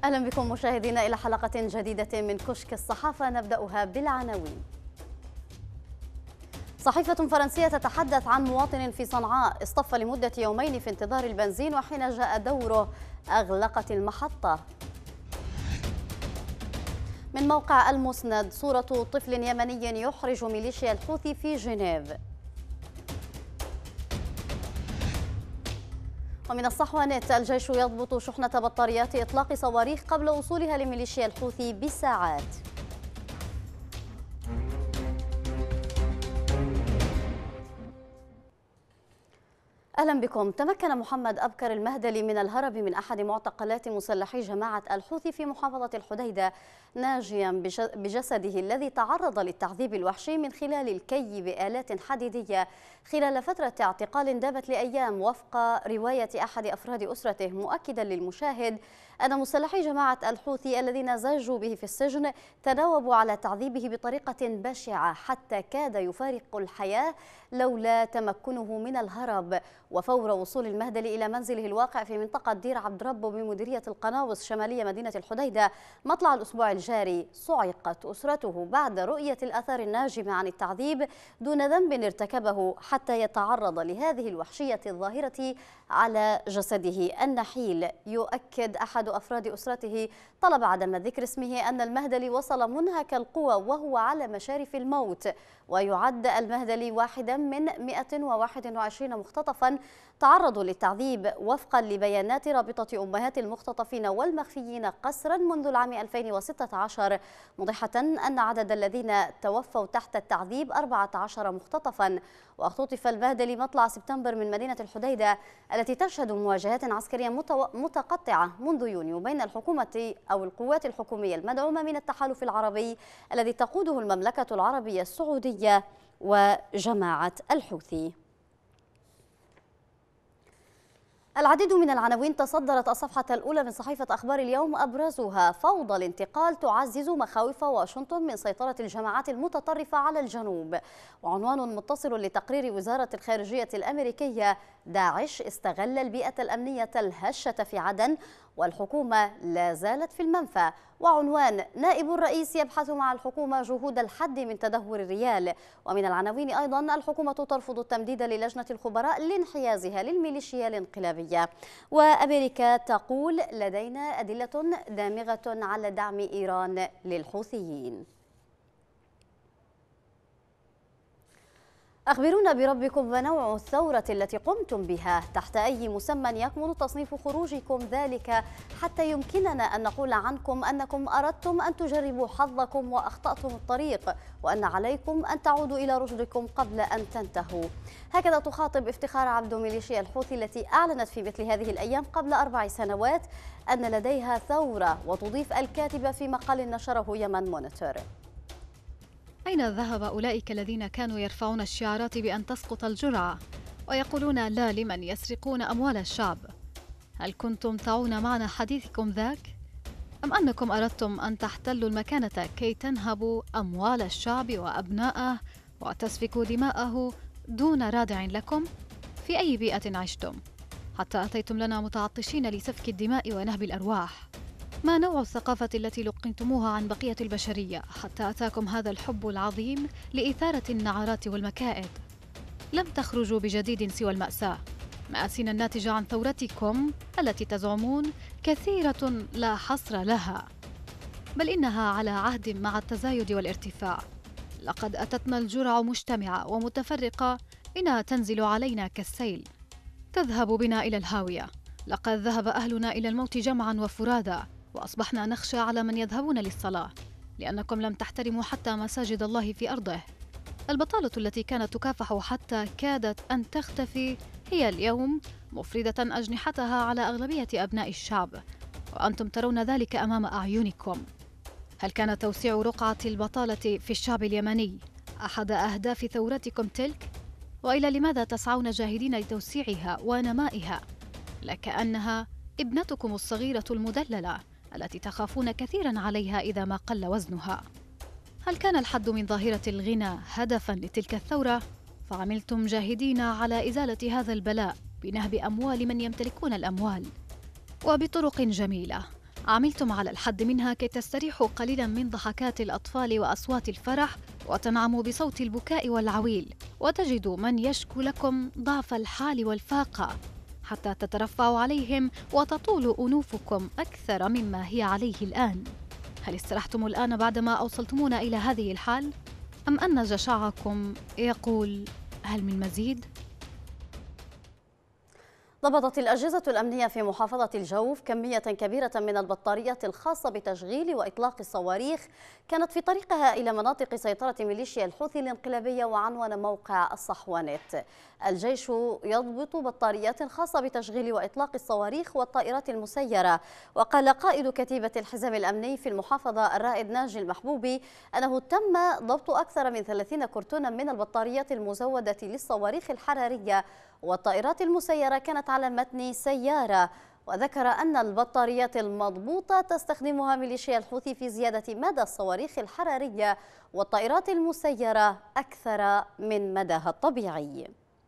أهلا بكم مشاهدينا إلى حلقة جديدة من كشك الصحافة، نبدأها بالعناوين. صحيفة فرنسية تتحدث عن مواطن في صنعاء اصطف لمدة يومين في انتظار البنزين، وحين جاء دوره أغلقت المحطة. من موقع المسند صورة طفل يمني يحرج ميليشيا الحوثي في جنيف. ومن الصحوة نت الجيش يضبط شحنة بطاريات إطلاق صواريخ قبل وصولها لميليشيا الحوثي بساعات. أهلا بكم. تمكن محمد أبكر المهدلي من الهرب من أحد معتقلات مسلحي جماعة الحوثي في محافظة الحديدة، ناجيا بجسده الذي تعرض للتعذيب الوحشي من خلال الكي بآلات حديدية خلال فترة اعتقال دامت لأيام، وفق رواية أحد أفراد أسرته، مؤكدا للمشاهد أن مسلحي جماعة الحوثي الذين زاجوا به في السجن تناوبوا على تعذيبه بطريقة بشعة حتى كاد يفارق الحياة لولا تمكنه من الهرب. وفور وصول المهدلي إلى منزله الواقع في منطقة دير عبد ربه بمديرية القناوص شمالية مدينة الحديدة مطلع الأسبوع الجاري، صعقت أسرته بعد رؤية الآثار الناجمة عن التعذيب دون ذنب ارتكبه حتى يتعرض لهذه الوحشية الظاهرة على جسده النحيل. يؤكد أحد أفراد أسرته طلب عدم ذكر اسمه أن المهدلي وصل منهك القوى وهو على مشارف الموت، ويعد المهدلي واحدا من 121 مختطفا تعرضوا للتعذيب وفقا لبيانات رابطة أمهات المختطفين والمخفيين قسرا منذ العام 2016، موضحة أن عدد الذين توفوا تحت التعذيب 14 مختطفا. واختطف المهدلي مطلع سبتمبر من مدينة الحديدة التي تشهد مواجهات عسكرية متقطعة منذ يونيو بين الحكومة أو القوات الحكومية المدعومة من التحالف العربي الذي تقوده المملكة العربية السعودية وجماعة الحوثي. العديد من العناوين تصدرت الصفحة الأولى من صحيفة أخبار اليوم، أبرزها: فوضى الانتقال تعزز مخاوف واشنطن من سيطرة الجماعات المتطرفة على الجنوب. وعنوان متصل لتقرير وزارة الخارجية الأمريكية: داعش استغل البيئة الأمنية الهشة في عدن والحكومة لا زالت في المنفى. وعنوان: نائب الرئيس يبحث مع الحكومة جهود الحد من تدهور الريال. ومن العناوين أيضا: الحكومة ترفض التمديد للجنة الخبراء لانحيازها للميليشيا الانقلابية. وأمريكا تقول لدينا أدلة دامغة على دعم إيران للحوثيين. أخبرونا بربكم ما نوع الثورة التي قمتم بها؟ تحت أي مسمى يكمن تصنيف خروجكم ذلك حتى يمكننا أن نقول عنكم أنكم أردتم أن تجربوا حظكم وأخطأتم الطريق، وأن عليكم أن تعودوا إلى رشدكم قبل أن تنتهوا؟ هكذا تخاطب افتخار عبده ميليشيا الحوثي التي أعلنت في مثل هذه الأيام قبل 4 سنوات أن لديها ثورة، وتضيف الكاتبة في مقال نشره يمن مونيتور: أين ذهب أولئك الذين كانوا يرفعون الشعارات بأن تسقط الجرعة ويقولون لا لمن يسرقون أموال الشعب؟ هل كنتم تعون معنى حديثكم ذاك؟ أم أنكم أردتم أن تحتلوا المكانة كي تنهبوا أموال الشعب وأبناءه وتسفكوا دماءه دون رادع لكم؟ في أي بيئة عشتم حتى أتيتم لنا متعطشين لسفك الدماء ونهب الأرواح؟ ما نوع الثقافة التي لقنتموها عن بقية البشرية حتى أتاكم هذا الحب العظيم لإثارة النعرات والمكائد؟ لم تخرجوا بجديد سوى المأساة، مآسينا الناتجة عن ثورتكم التي تزعمون كثيرة لا حصر لها، بل إنها على عهد مع التزايد والارتفاع. لقد أتتنا الجرع مجتمعة ومتفرقة، إنها تنزل علينا كالسيل تذهب بنا إلى الهاوية. لقد ذهب أهلنا إلى الموت جمعا وفرادا، وأصبحنا نخشى على من يذهبون للصلاة لأنكم لم تحترموا حتى مساجد الله في أرضه. البطالة التي كانت تكافح حتى كادت أن تختفي هي اليوم مفردة أجنحتها على أغلبية أبناء الشعب، وأنتم ترون ذلك أمام أعينكم. هل كان توسيع رقعة البطالة في الشعب اليمني أحد أهداف ثورتكم تلك؟ وإلى لماذا تسعون جاهدين لتوسيعها ونمائها؟ لكأنها ابنتكم الصغيرة المدللة التي تخافون كثيرا عليها إذا ما قل وزنها. هل كان الحد من ظاهرة الغنى هدفا لتلك الثورة؟ فعملتم جاهدين على إزالة هذا البلاء بنهب أموال من يمتلكون الأموال وبطرق جميلة، عملتم على الحد منها كي تستريحوا قليلا من ضحكات الأطفال وأصوات الفرح وتنعموا بصوت البكاء والعويل، وتجدوا من يشكو لكم ضعف الحال والفاقة حتى تترفعوا عليهم وتطول أنوفكم أكثر مما هي عليه الآن. هل استرحتم الآن بعدما أوصلتمونا إلى هذه الحال؟ أم أن جشعكم يقول هل من مزيد؟ ضبطت الأجهزة الأمنية في محافظة الجوف كمية كبيرة من البطاريات الخاصة بتشغيل وإطلاق الصواريخ كانت في طريقها إلى مناطق سيطرة ميليشيا الحوثي الانقلابية، وعنوان موقع الصحوانت. الجيش يضبط بطاريات خاصة بتشغيل وإطلاق الصواريخ والطائرات المسيرة. وقال قائد كتيبة الحزام الأمني في المحافظة الرائد ناجي المحبوبي أنه تم ضبط أكثر من 30 كرتونا من البطاريات المزودة للصواريخ الحرارية والطائرات المسيرة كانت على متن سيارة. وذكر أن البطاريات المضبوطة تستخدمها ميليشيا الحوثي في زيادة مدى الصواريخ الحرارية والطائرات المسيرة أكثر من مداها الطبيعي.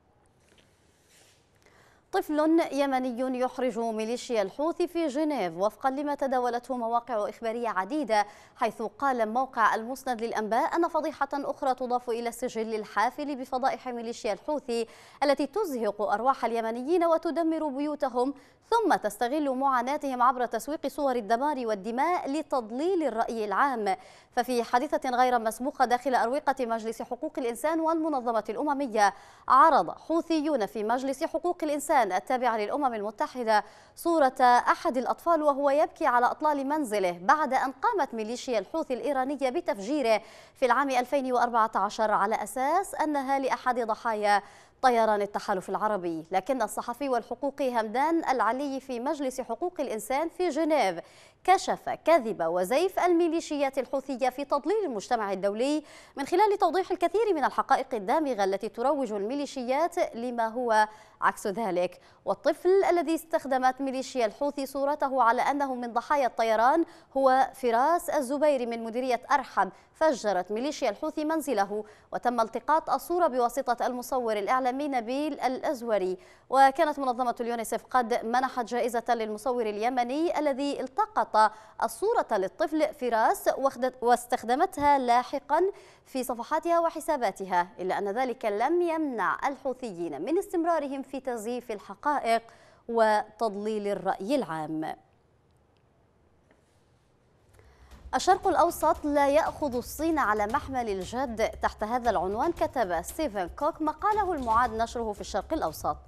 طفل يمني يحرج ميليشيا الحوثي في جنيف وفقا لما تداولته مواقع إخبارية عديدة، حيث قال موقع المسند للأنباء أن فضيحة أخرى تضاف إلى السجل الحافل بفضائح ميليشيا الحوثي التي تزهق أرواح اليمنيين وتدمر بيوتهم ثم تستغل معاناتهم عبر تسويق صور الدمار والدماء لتضليل الرأي العام. ففي حادثة غير مسبوقة داخل أروقة مجلس حقوق الإنسان والمنظمة الأممية، عرض حوثيون في مجلس حقوق الإنسان التابع للأمم المتحدة صورة أحد الأطفال وهو يبكي على أطلال منزله بعد أن قامت ميليشيا الحوثي الإيرانية بتفجيره في العام 2014 على أساس أنها لأحد ضحايا طيران التحالف العربي. لكن الصحفي والحقوقي همدان العلي في مجلس حقوق الإنسان في جنيف كشف كذب وزيف الميليشيات الحوثية في تضليل المجتمع الدولي من خلال توضيح الكثير من الحقائق الدامغة التي تروج الميليشيات لما هو عكس ذلك. والطفل الذي استخدمت ميليشيا الحوثي صورته على أنه من ضحايا الطيران هو فراس الزبيري من مديرية أرحب. فجرت ميليشيا الحوثي منزله وتم التقاط الصورة بواسطة المصور الإعلامي نبيل الأزوري. وكانت منظمة اليونيسف قد منحت جائزة للمصور اليمني الذي التقط الصورة للطفل فراس واستخدمتها لاحقا في صفحاتها وحساباتها، إلا أن ذلك لم يمنع الحوثيين من استمرارهم في تزييف الحقائق وتضليل الرأي العام. الشرق الأوسط لا يأخذ الصين على محمل الجد، تحت هذا العنوان كتب ستيفن كوك مقاله المعاد نشره في الشرق الأوسط.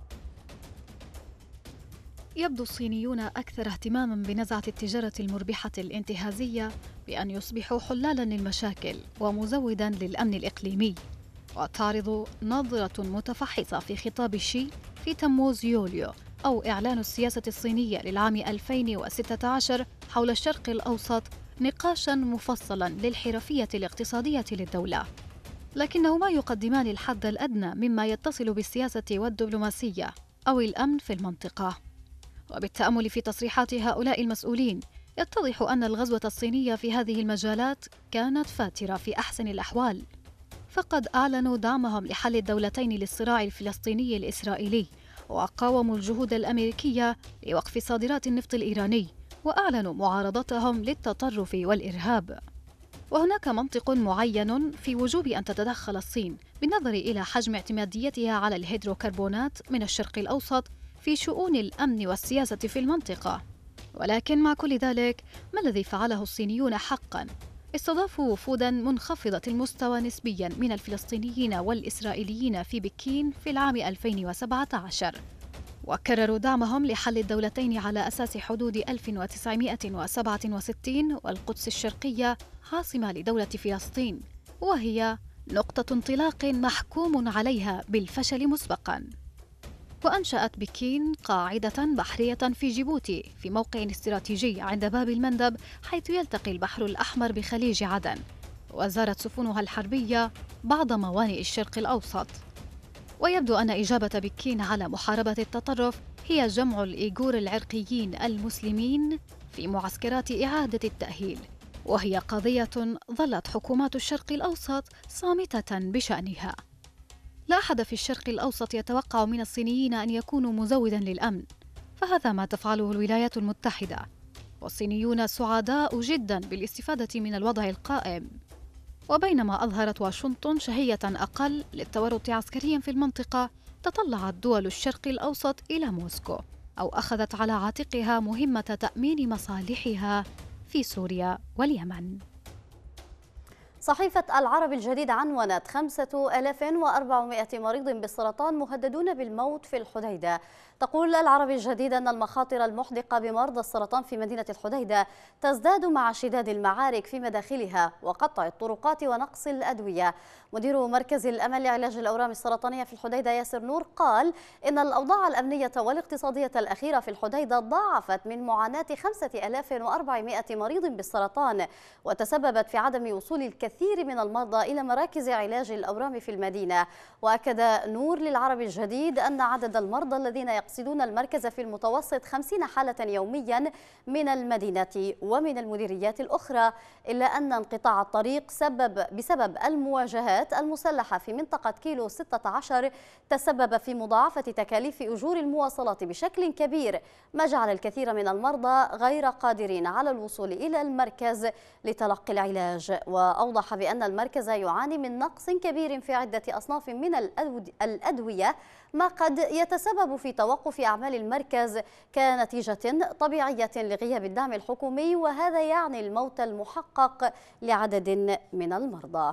يبدو الصينيون أكثر اهتماماً بنزعة التجارة المربحة الانتهازية بأن يصبحوا حلالاً للمشاكل ومزوداً للأمن الإقليمي. وتعرض نظرة متفحصة في خطاب شي في تموز يوليو أو إعلان السياسة الصينية للعام 2016 حول الشرق الأوسط نقاشاً مفصلاً للحرفية الاقتصادية للدولة، لكنهما يقدمان الحد الأدنى مما يتصل بالسياسة والدبلوماسية أو الأمن في المنطقة. وبالتأمل في تصريحات هؤلاء المسؤولين يتضح أن الغزوة الصينية في هذه المجالات كانت فاترة في أحسن الأحوال، فقد أعلنوا دعمهم لحل الدولتين للصراع الفلسطيني الإسرائيلي، وقاوموا الجهود الأمريكية لوقف صادرات النفط الإيراني، وأعلنوا معارضتهم للتطرف والإرهاب. وهناك منطق معين في وجوب أن تتدخل الصين بالنظر إلى حجم اعتماديتها على الهيدروكربونات من الشرق الأوسط في شؤون الأمن والسياسة في المنطقة. ولكن مع كل ذلك، ما الذي فعله الصينيون حقاً؟ استضافوا وفوداً منخفضة المستوى نسبياً من الفلسطينيين والإسرائيليين في بكين في العام 2017، وكرروا دعمهم لحل الدولتين على أساس حدود 1967 والقدس الشرقية عاصمة لدولة فلسطين، وهي نقطة انطلاق محكوم عليها بالفشل مسبقاً. وأنشأت بكين قاعدة بحرية في جيبوتي في موقع استراتيجي عند باب المندب، حيث يلتقي البحر الأحمر بخليج عدن، وزارت سفنها الحربية بعض موانئ الشرق الأوسط. ويبدو أن إجابة بكين على محاربة التطرف هي جمع الإيغور العرقيين المسلمين في معسكرات إعادة التأهيل، وهي قضية ظلت حكومات الشرق الأوسط صامتة بشأنها. لا أحد في الشرق الأوسط يتوقع من الصينيين أن يكونوا مزوداً للأمن، فهذا ما تفعله الولايات المتحدة. والصينيون سعداء جدا بالاستفادة من الوضع القائم. وبينما أظهرت واشنطن شهية أقل للتورط عسكريا في المنطقة، تطلعت دول الشرق الأوسط إلى موسكو، أو أخذت على عاتقها مهمة تأمين مصالحها في سوريا واليمن. صحيفة العرب الجديد عنونت 5400 مريض بالسرطان مهددون بالموت في الحديدة. تقول العرب الجديد أن المخاطر المحدقة بمرضى السرطان في مدينة الحديدة تزداد مع اشتداد المعارك في مداخلها وقطع الطرقات ونقص الأدوية. مدير مركز الأمل لعلاج الأورام السرطانية في الحديدة ياسر نور قال إن الأوضاع الأمنية والاقتصادية الأخيرة في الحديدة ضاعفت من معاناة 5400 مريض بالسرطان، وتسببت في عدم وصول الكثير من المرضى إلى مراكز علاج الأورام في المدينة. وأكد نور للعرب الجديد أن عدد المرضى الذين يقصدون المركز في المتوسط 50 حالة يوميا من المدينة ومن المديريات الأخرى، إلا أن انقطاع الطريق بسبب المواجهات المسلحة في منطقة كيلو 16 تسبب في مضاعفة تكاليف أجور المواصلات بشكل كبير، ما جعل الكثير من المرضى غير قادرين على الوصول إلى المركز لتلقي العلاج. وأوضح بأن المركز يعاني من نقص كبير في عدة أصناف من الأدوية، ما قد يتسبب في توقف أعمال المركز كنتيجة طبيعية لغياب الدعم الحكومي، وهذا يعني الموت المحقق لعدد من المرضى.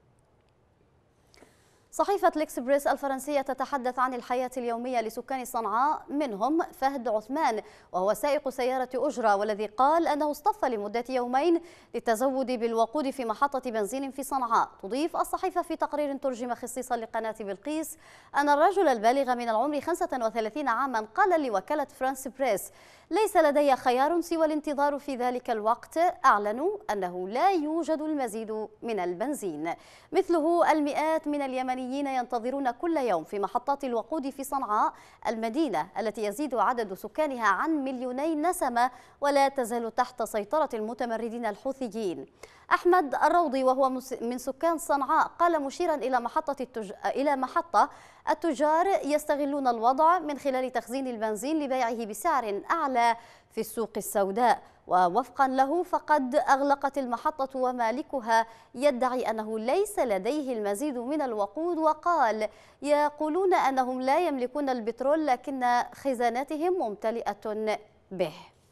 صحيفة الإكسبريس الفرنسية تتحدث عن الحياة اليومية لسكان صنعاء، منهم فهد عثمان وهو سائق سيارة أجرة، والذي قال أنه اصطف لمدة يومين للتزود بالوقود في محطة بنزين في صنعاء. تضيف الصحيفة في تقرير ترجم خصيصا لقناة بلقيس أن الرجل البالغ من العمر 35 عاما قال لوكالة فرانس بريس: ليس لدي خيار سوى الانتظار في ذلك الوقت. أعلنوا أنه لا يوجد المزيد من البنزين. مثله المئات من اليمنيين ينتظرون كل يوم في محطات الوقود في صنعاء، المدينة التي يزيد عدد سكانها عن 2 نسمة ولا تزال تحت سيطرة المتمردين الحوثيين. أحمد الروضي وهو من سكان صنعاء قال مشيرا إلى محطة التجار يستغلون الوضع من خلال تخزين البنزين لبيعه بسعر أعلى في السوق السوداء، ووفقا له فقد أغلقت المحطة ومالكها يدعي أنه ليس لديه المزيد من الوقود، وقال: يقولون أنهم لا يملكون البترول لكن خزاناتهم ممتلئة به.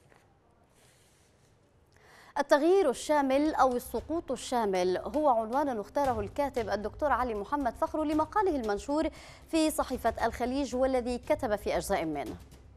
التغيير الشامل أو السقوط الشامل هو عنوان اختاره الكاتب الدكتور علي محمد فخر لمقاله المنشور في صحيفة الخليج، والذي كتب في أجزاء منه: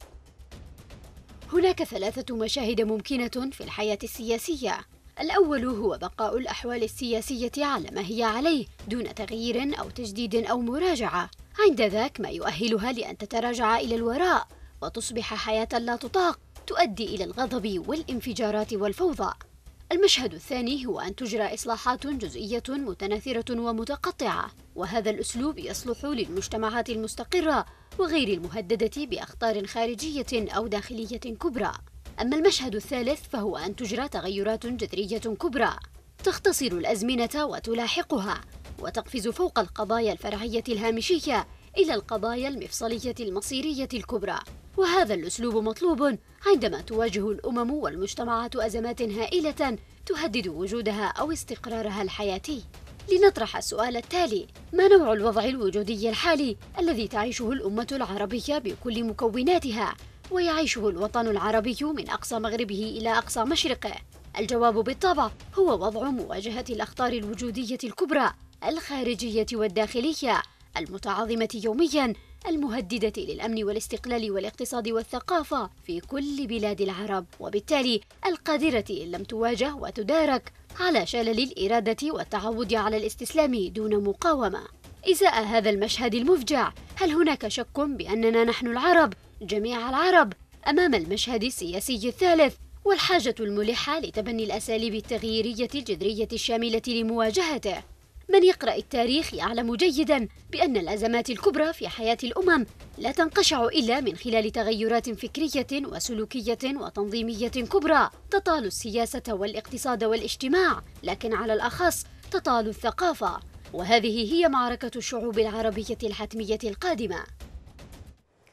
هناك 3 مشاهد ممكنة في الحياة السياسية. الأول هو بقاء الأحوال السياسية على ما هي عليه دون تغيير أو تجديد أو مراجعة، عند ذاك ما يؤهلها لأن تتراجع إلى الوراء وتصبح حياة لا تطاق تؤدي إلى الغضب والانفجارات والفوضى. المشهد الثاني هو أن تجرى إصلاحات جزئية متناثرة ومتقطعة، وهذا الأسلوب يصلح للمجتمعات المستقرة وغير المهددة بأخطار خارجية أو داخلية كبرى. أما المشهد الثالث فهو أن تجرى تغيرات جذرية كبرى تختصر الأزمنة وتلاحقها، وتقفز فوق القضايا الفرعية الهامشية إلى القضايا المفصلية المصيرية الكبرى. وهذا الأسلوب مطلوب عندما تواجه الأمم والمجتمعات أزمات هائلة تهدد وجودها أو استقرارها الحياتي. لنطرح السؤال التالي: ما نوع الوضع الوجودي الحالي الذي تعيشه الأمة العربية بكل مكوناتها ويعيشه الوطن العربي من أقصى مغربه إلى أقصى مشرقه؟ الجواب بالطبع هو وضع مواجهة الأخطار الوجودية الكبرى الخارجية والداخلية المتعاظمة يومياً، المهددة للأمن والاستقلال والاقتصاد والثقافة في كل بلاد العرب، وبالتالي القادرة إن لم تواجه وتدارك على شلل الإرادة والتعود على الاستسلام دون مقاومة. إزاء هذا المشهد المفجع، هل هناك شك بأننا نحن العرب، جميع العرب، أمام المشهد السياسي الثالث والحاجة الملحة لتبني الأساليب التغييرية الجذرية الشاملة لمواجهته؟ من يقرأ التاريخ يعلم جيداً بأن الأزمات الكبرى في حياة الأمم لا تنقشع إلا من خلال تغيرات فكرية وسلوكية وتنظيمية كبرى تطال السياسة والاقتصاد والاجتماع، لكن على الأخص تطال الثقافة، وهذه هي معركة الشعوب العربية الحتمية القادمة.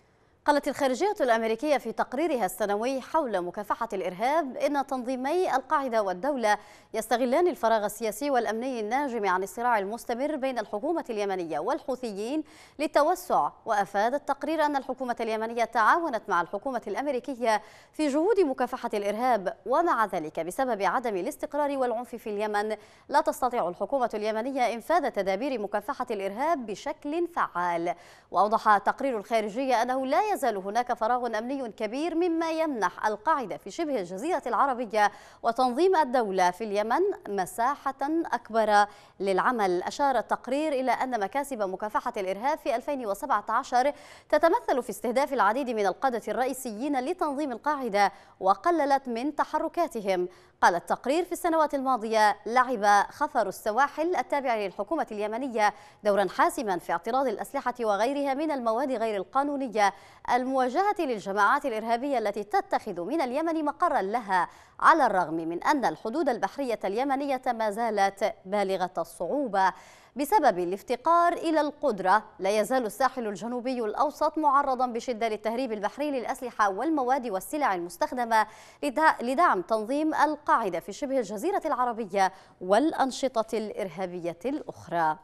قالت الخارجية الأمريكية في تقريرها السنوي حول مكافحة الإرهاب إن تنظيمي القاعدة والدولة يستغلان الفراغ السياسي والأمني الناجم عن الصراع المستمر بين الحكومة اليمنية والحوثيين للتوسع. وأفاد التقرير أن الحكومة اليمنية تعاونت مع الحكومة الأمريكية في جهود مكافحة الإرهاب، ومع ذلك بسبب عدم الاستقرار والعنف في اليمن لا تستطيع الحكومة اليمنية إنفاذ تدابير مكافحة الإرهاب بشكل فعال. وأوضح تقرير الخارجية أنه لا يزال هناك فراغ أمني كبير مما يمنح القاعدة في شبه الجزيرة العربية وتنظيم الدولة في اليمن مساحة أكبر للعمل. أشار التقرير إلى أن مكاسب مكافحة الإرهاب في 2017 تتمثل في استهداف العديد من القادة الرئيسيين لتنظيم القاعدة وقللت من تحركاتهم. قال التقرير في السنوات الماضية لعب خفر السواحل التابع للحكومة اليمنية دورا حاسما في اعتراض الأسلحة وغيرها من المواد غير القانونية الموجهة للجماعات الإرهابية التي تتخذ من اليمن مقرا لها، على الرغم من أن الحدود البحرية اليمنية ما زالت بالغة الصعوبة. بسبب الافتقار إلى القدرة لا يزال الساحل الجنوبي الأوسط معرضا بشدة للتهريب البحري للأسلحة والمواد والسلع المستخدمة لدعم تنظيم القاعدة في شبه الجزيرة العربية والأنشطة الإرهابية الأخرى.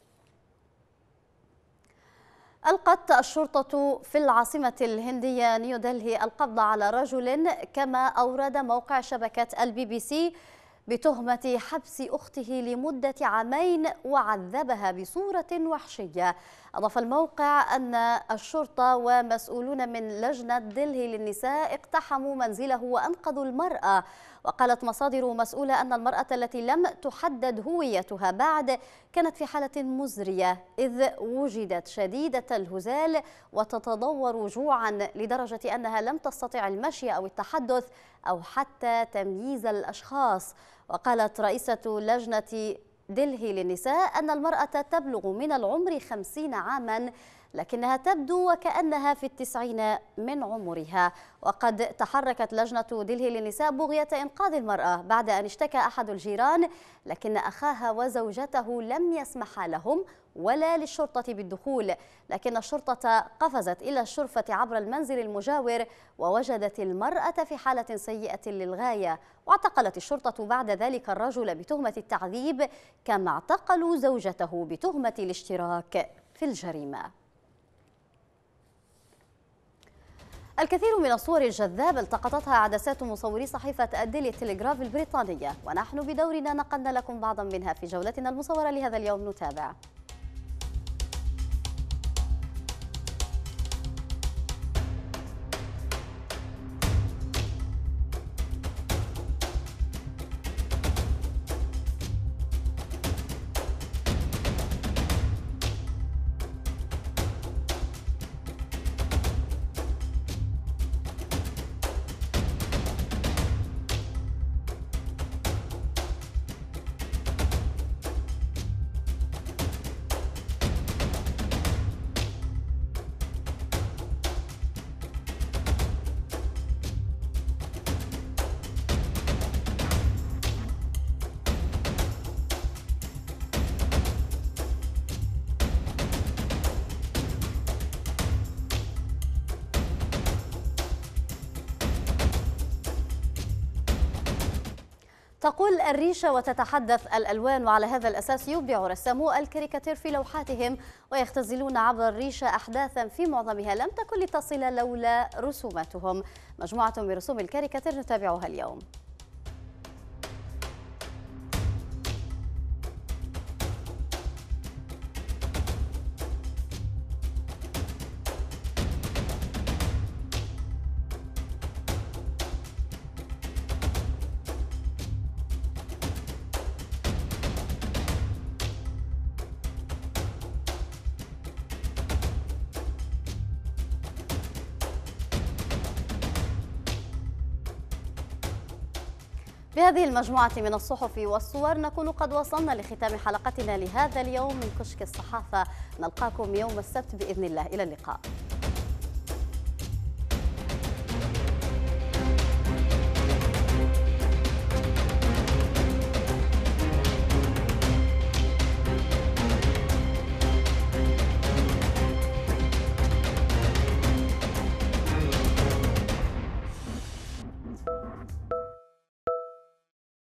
ألقت الشرطة في العاصمة الهندية نيودلهي القبض على رجل، كما أورد موقع شبكة الBBC، بتهمة حبس أخته لمدة عامين وعذبها بصورة وحشية. أضاف الموقع أن الشرطة ومسؤولون من لجنة دلهي للنساء اقتحموا منزله وأنقذوا المرأة. وقالت مصادر مسؤولة أن المرأة التي لم تحدد هويتها بعد كانت في حالة مزرية، إذ وجدت شديدة الهزال وتتضور جوعا لدرجة أنها لم تستطع المشي أو التحدث أو حتى تمييز الأشخاص. وقالت رئيسة لجنة دلهي للنساء أن المرأة تبلغ من العمر 50 عاما، لكنها تبدو وكأنها في 90 من عمرها. وقد تحركت لجنة دلهي للنساء بغية إنقاذ المرأة بعد أن اشتكى أحد الجيران، لكن أخاها وزوجته لم يسمحا لهم ولا للشرطة بالدخول. لكن الشرطة قفزت إلى الشرفة عبر المنزل المجاور ووجدت المرأة في حالة سيئة للغاية. واعتقلت الشرطة بعد ذلك الرجل بتهمة التعذيب، كما اعتقلوا زوجته بتهمة الاشتراك في الجريمة. الكثير من الصور الجذابة التقطتها عدسات مصوري صحيفة الديلي تيليغراف البريطانية، ونحن بدورنا نقلنا لكم بعضا منها في جولتنا المصورة لهذا اليوم. نتابع. تقول الريشة وتتحدث الألوان، وعلى هذا الأساس يبدع رسامو الكاريكاتير في لوحاتهم ويختزلون عبر الريشة أحداثا في معظمها لم تكن لتصل لولا رسوماتهم. مجموعة من رسوم الكاريكاتير نتابعها اليوم. بهذه المجموعة من الصحف والصور نكون قد وصلنا لختام حلقتنا لهذا اليوم من كشك الصحافة. نلقاكم يوم السبت بإذن الله. إلى اللقاء.